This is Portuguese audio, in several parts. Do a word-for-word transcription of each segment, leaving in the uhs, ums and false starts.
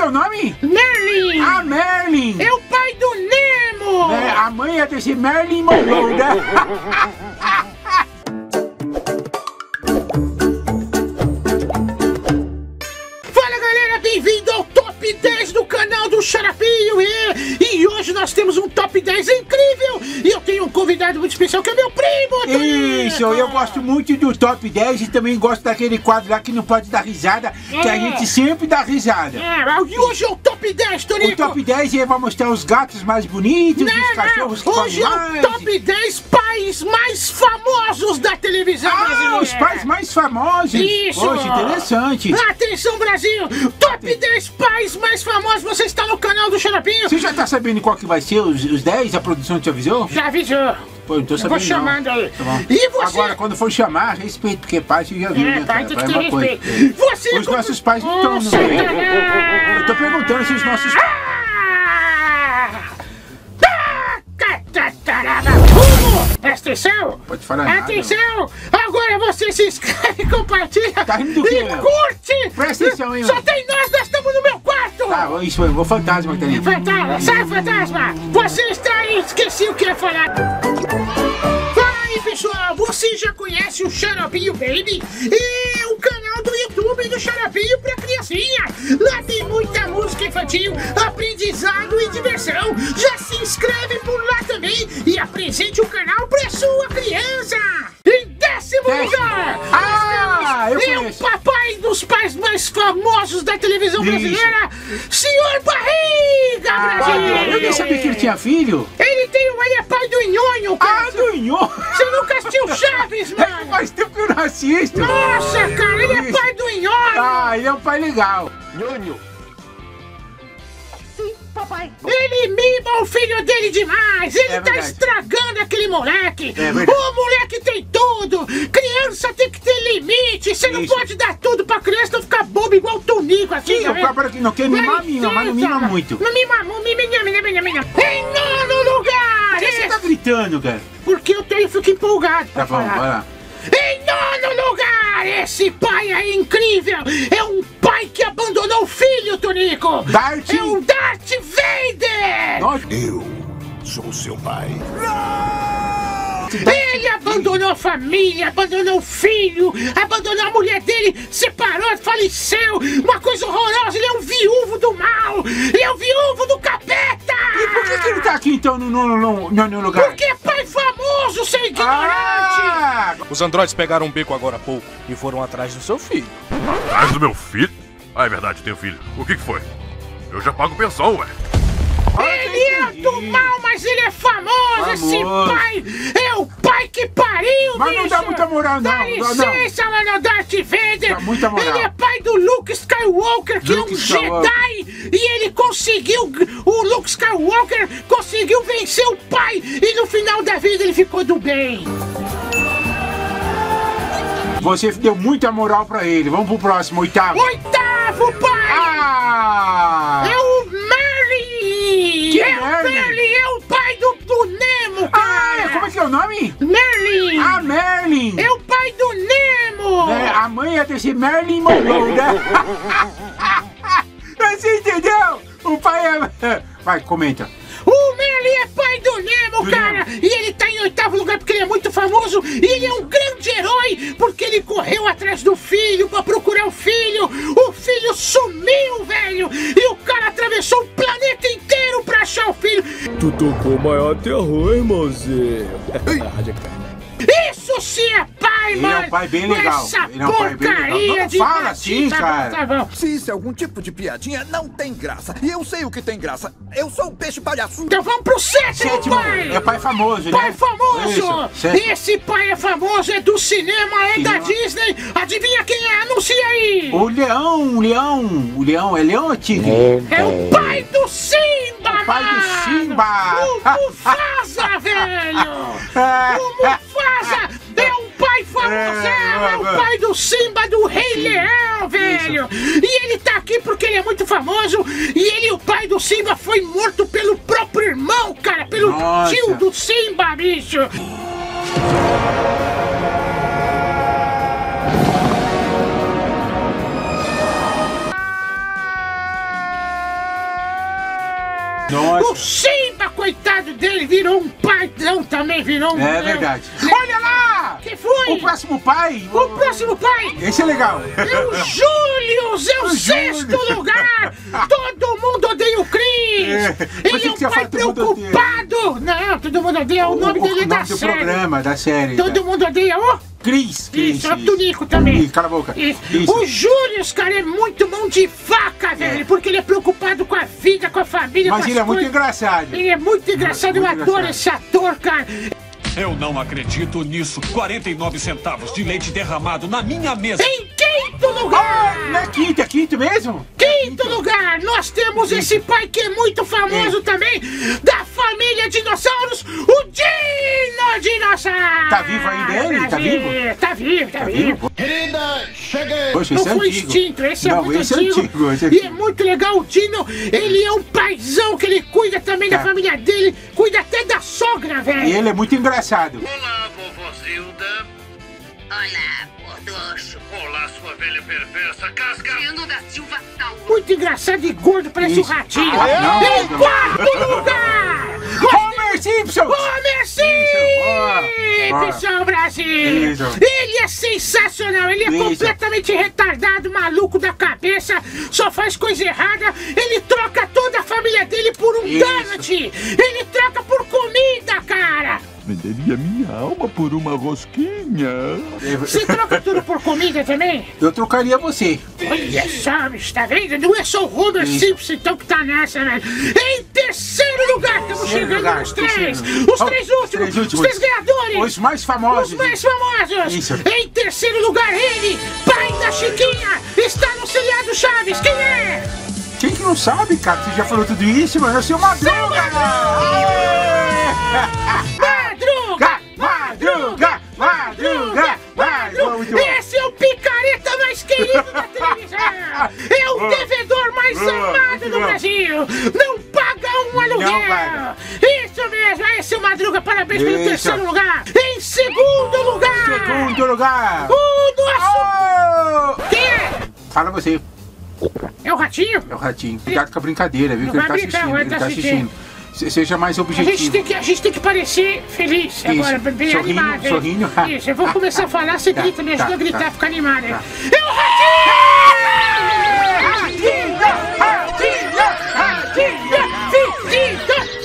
o nome? Merlin! Ah, Merlin! É o pai do Nemo! É, a mãe ia ter sido Merlin Monroe, né? Fala galera, bem-vindo ao Top dez do canal do Xarapinho! E, e hoje nós temos um Top dez incrível! E eu tenho um convidado muito especial que é meu primo! Tonico. Isso, eu gosto muito do Top dez e também gosto daquele quadro lá que não pode dar risada, que a É. gente sempre dá risada. É, e hoje é o Top dez, Tonico! O Top dez ele vai mostrar os gatos mais bonitos, Não, os cachorros que não. Hoje comem é o mais. Top dez pais mais famosos da televisão Ah, brasileira! os pais mais famosos. Isso! Poxa, interessante. Atenção, Brasil! Top dez pais mais famosos, você está no canal do Xarapinho! Você já tá sabendo qual que vai ser os, os dez? A produção te avisou? Já avisou! Pô, não tô Eu sabendo vou não. chamando aí. Tá bom. E você? Agora, quando for chamar, respeito, porque pai você já viu, É, né, pai, cara? tem Vai que ter uma coisa. respeito. Você Os como- nossos pais não Ô, estão no Satanás! Eu tô perguntando se os nossos... Ah! Ah, catataraba. Rumo! Presta atenção! Pode falar nada. Atenção! Agora você se inscreve, compartilha Tá rindo do quê, e meu? curte! Presta atenção, hein, Só meu? tem nós, nós estamos no meu quarto! Tá, isso foi o fantasma que tá ali. Fantasma, sai fantasma! Você está aí, esqueci o que ia falar! Fala aí pessoal, você já conhece o Xarapinho Baby? É o canal do YouTube do Xarapinho pra criancinha! Lá tem muita música infantil, aprendizado e diversão! Já se inscreve por lá também e apresente o canal pra sua criança! Em décimo Décimo. lugar! Ah, eu é o conheço. papai dos pais mais famosos da televisão Isso. brasileira, senhor Barriga Brasil! Ah, eu nem sabia que ele tinha filho. Ele tem um, ele é pai do Nhonho, cara! Ah, do Inho. Você nunca assistiu Chaves, mano? Faz tempo que eu não assisto. Nossa, cara, ele é Isso. pai do Nhonho! Ah, ele é um pai legal. Ele mima o filho dele demais! Ele É tá verdade. estragando aquele moleque! É verdade. O moleque tem tudo! Criança tem que ter limite! Você não Isso. pode dar tudo pra criança não ficar bobo igual o Tonico, assim, Sim, tá o vendo? cabra que não quer mimar, mima, mas não mima licença, muito. Não mima, não mima, mima, mima, mima, mima. Em nono lugar! Por que você tá gritando, cara? Porque eu tenho, fico empolgado pra Tá bom, falar. vai lá. Em nono lugar, esse pai é incrível! É um pai que abandonou o filho, Tonico! Darth- É o Darth Vader! Nossa, Eu sou seu pai. Ele abandonou a família, abandonou o filho, abandonou a mulher dele, separou, faleceu! Uma coisa horrorosa, ele é um viúvo do mal! Ele é um viúvo do capeta! E por que, que ele tá aqui então no nono no, no lugar? Porque é pai famoso, seu ignorante! Ah! Os androides pegaram um beco agora há pouco e foram atrás do seu filho. Atrás do meu filho? Ah, é verdade, tenho filho. O que que foi? Eu já pago pensão, ué. Ele é do mal, mas ele é famoso, esse Famoso. pai! É o pai que pariu, Mas não bicho! dá muita moral, não. Dá Não, licença, mano, Darth Vader! Dá muita moral. Ele é pai do Luke Skywalker, que Luke é um Skywalker. Jedi! E ele conseguiu, o Luke Skywalker conseguiu vencer o pai! E no final da vida ele ficou do bem! Você deu muita moral pra ele. Vamos pro próximo, oitavo. Oitavo pai! Ah! É o Merlin! Que é o Merlin? Merlin! É o pai do, do Nemo, cara! Ah, como é que é o nome? Merlin! Ah, Merlin! É o pai do Nemo! É, a mãe ia ter sido Merlin Monroe, né? Você entendeu? O pai é... Vai, comenta. O Merlin é pai do Nemo, Do cara! Nemo. E ele tá em oitavo lugar porque ele é muito famoso e ele é um grande herói porque ele correu atrás do filho pra procurar o filho! O filho sumiu, velho! E o cara atravessou o planeta inteiro pra achar o filho! Tu tocou o maior terror, irmãozinho. Isso sim é pai, Ele é mano! um pai bem legal. Essa Ele é um pai bem legal. porcaria Não de fala baixinho, assim, tá bom, cara. Tá bom. Se isso é algum tipo de piadinha, não tem graça. E eu sei o que tem graça. Eu sou o peixe palhaço. Então vamos pro sétimo, Sétimo. pai! É pai famoso, né? Pai famoso! Isso, sétimo. Esse pai é famoso, é do cinema, é da Cinema. Disney! Adivinha quem é? Anuncia aí! O leão, o leão. O leão, é leão ou tigre? É o pai do Simba, O pai do mano! Simba. O Mufasa, velho! O Mufasa é um pai famoso! É, é o pai do Simba, do Rei Leão, velho! E ele tá aqui porque ele é muito famoso e ele, o pai do Simba, foi morto pelo próprio irmão, cara! Pelo Nossa. tio do Simba, bicho! Nossa. O Simba, coitado dele, virou um paizão também, virou um... É verdade. Olha lá! Que foi? O próximo pai. O próximo pai Esse é legal. é o Júlio, é o O sexto Júlio. lugar. Todo mundo odeia o Cris. É, Ele pensei é que você um ia pai falar todo mundo odeia. preocupado. Não, todo mundo odeia. O nome dele é o da nome do série. programa, da série. Todo mundo odeia o... Cris, Cris. Isso, é o Tunico também. Ih, cala a boca. Isso. Isso. O Júlio, cara, é muito mão de faca, velho. Porque ele é preocupado com a vida, com a família, Mas com as ele é muito coisas. engraçado. Ele é muito engraçado, eu Muito adoro engraçado. esse ator, cara. Eu não acredito nisso. quarenta e nove centavos de leite derramado na minha mesa. Em quinto Ah, lugar! não é quinto, é quinto mesmo? Quinto lugar, nós temos esse pai que é muito famoso também, da família Dinossauros, o Dino Dinossauro! Tá vivo ainda ele? Tá Brasil. vivo? Tá vivo, tá, Tá vivo. vivo? Querida, cheguei! Poxa, Não esse é foi antigo. extinto, esse é Não, muito esse é antigo. antigo, esse é E é antigo. muito legal, o Dino, ele é um paizão que ele cuida também Tá. da família dele, cuida até da sogra, velho. E ele é muito engraçado. Olá, vovozilda. Olá, gordocho. Olá, sua velha perversa casca. Dino da Silva Tauro. Muito engraçado e gordo, parece um Isso. ratinho. Ah, não, Em não. quarto lugar! Homer Simpson! Homer Boa. Simpson, Brasil! Isso. Ele é sensacional, ele é Isso. completamente retardado, maluco da cabeça, só faz coisa errada, ele troca toda a família dele por um Isso. donut! Ele troca por comida, cara! Venderia minha alma por uma rosquinha. Você troca tudo por comida também? Eu trocaria você. Olha só, bicho, tá vendo? Não é só o Homer Isso. Simpson então que tá nessa, velho. Em terceiro lugar, estamos Terceiro chegando lugar, nos três. terceiro. Os Oh, três os últimos, três últimos. os três ganhadores. Os mais famosos. Os mais famosos! Isso. Em terceiro lugar, ele, pai da Chiquinha, está no seriado Chaves. Quem é? Quem que não sabe, cara? Você já falou tudo isso, mano? Eu sou Madruga! Madruga! Madruga! Madruga! Madruga! Muito bom. Esse é o picareta mais querido da televisão! É o devedor mais Boa, amado muito do bom. Brasil! Não paga um aluguel! paga. Isso mesmo! Esse é o Madruga, parabéns pelo Isso. terceiro lugar! Em segundo lugar! Segundo lugar! O nosso... Oh! Quem é? Fala você, É o Ratinho? é o Ratinho. Cuidado com a brincadeira, viu? Não Que ele vai tá brincar, assistindo, vai ele tá tá assistindo. Se- Seja mais A gente, objetivo. tem que, a gente tem que parecer feliz Isso. agora, bem Sorrindo, animado. hein? sorrindo. Isso, eu vou começar a falar, você Tá, grita, me ajuda tá, a gritar, tá. ficar animado. hein? Tá. É o Ratinho! Ratinho! Ratinho! Ratinho!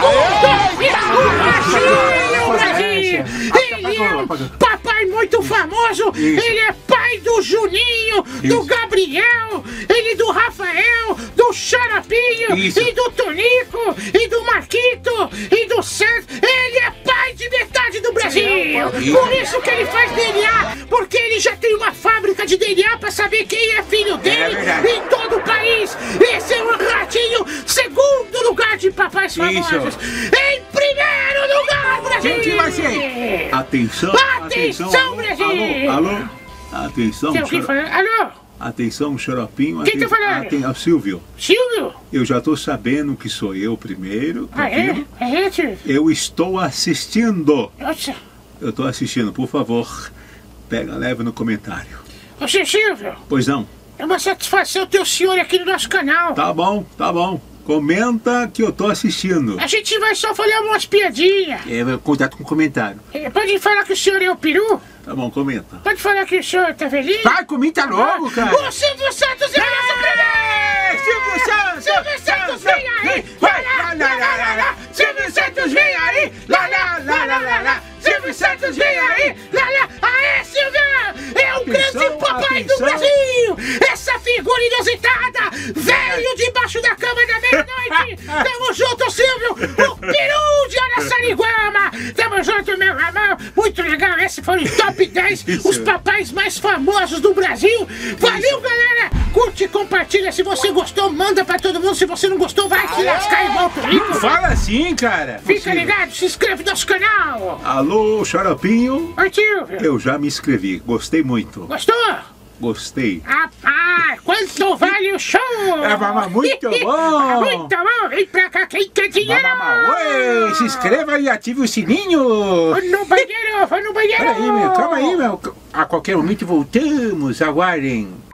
Ratinho! Brasil! Ele é um papai muito famoso! Isso. Ele é pai do Juninho, do Isso. Gabriel, ele do Rafael, do Xaropinho, Isso. e do Tonico, e do Marquito, e do Santos. Ele é pai de metade do Brasil! Isso. Por isso que ele faz D N A, porque ele já tem uma fábrica de D N A pra saber quem é filho dele verdade. em todo o país. Esse é o Ratinho, segundo lugar de papais famosos. Em primeiro lugar, Brasil! Quem que vai ser? Atenção, Atenção, atenção, Brasil! alô, alô, atenção, Tem alguém xaro- falando? Alô? atenção, xaropinho, Quem tá falando? aten- ah, Silvio, Silvio? eu já tô sabendo que sou eu primeiro, tá Ah, é? vendo? É, Silvio? Eu estou assistindo, Nossa. eu tô assistindo, por favor, pega, leva no comentário. Ô, seu Silvio, Pois não, é uma satisfação ter o senhor aqui no nosso canal. tá bom, tá bom, comenta que eu tô assistindo. A gente vai só falar umas piadinhas. É, cuidado com o comentário. É, pode falar que o senhor é o peru? Tá bom, comenta. Pode falar que o senhor tá velhinho? Vai, comenta logo, cara! O Silvio Santos é o nosso primeiro! Silvio Santos! Silvio Santos, vem aí! Vai lá, lá, lá, lá, lá! Silvio Santos, vem aí! Lá, lá, lá, lá, lá, lá! Silvio Santos, vem aí! Lá, lá! Aê, Silvio! É o Atenção, grande papai do atenção. Brasil! Essa figura inusitada! Veio debaixo da cama da meia-noite! Tamo junto, Silvio! O peru de Araçariguama! Tamo junto, meu irmão! Muito legal! Esse foi o top dez, os papais mais famosos do Brasil! Valeu, galera! Curte e compartilha. Se você gostou, manda pra todo mundo. Se você não gostou, vai se lascar igual o Tonico. Fala assim, cara! Fica ligado, se inscreve no nosso canal! Alô, xaropinho, Oi, Silvio! eu já me inscrevi, gostei muito, Gostou? gostei. Rapaz, quanto vale o show? É, mamãe, muito bom. Muito bom! Vem pra cá, quem quer dinheiro? Oi, se inscreva e ative o sininho! Vou no banheiro, vou no banheiro! Peraí, meu, calma aí, meu. A qualquer momento voltamos, aguardem.